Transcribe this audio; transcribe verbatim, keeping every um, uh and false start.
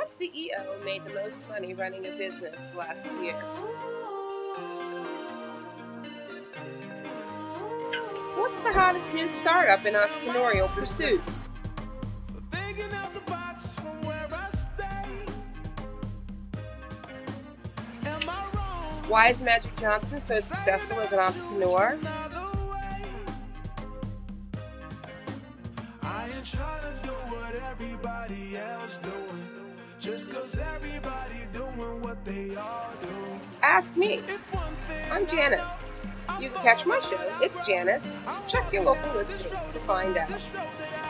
What C E O made the most money running a business last year? What's the hottest new startup in entrepreneurial pursuits? Why is Magic Johnson so successful as an entrepreneur? Ask me. I'm Janice. You can catch my show, It's Janice. Check your local listings to find out.